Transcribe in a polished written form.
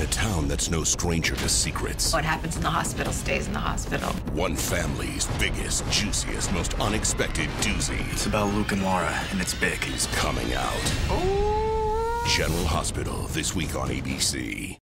a town that's no stranger to secrets. What happens in the hospital stays in the hospital. One family's biggest, juiciest, most unexpected doozy. It's about Luke and Laura, and it's big. Is coming out. Ooh. General Hospital, this week on ABC.